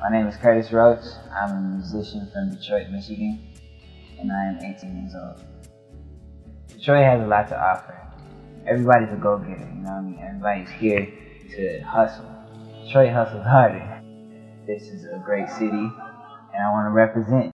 My name is Roach. I'm a musician from Detroit, Michigan, and I am 18 years old. Detroit has a lot to offer. Everybody's a go-getter, you know what I mean? Everybody's here to hustle. Detroit hustles harder. This is a great city, and I want to represent.